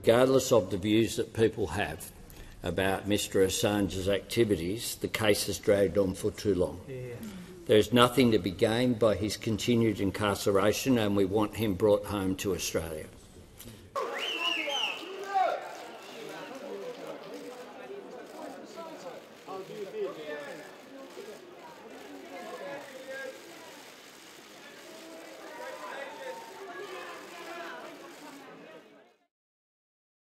regardless of the views that people have about Mr Assange's activities, the case has dragged on for too long. There is nothing to be gained by his continued incarceration, and we want him brought home to Australia.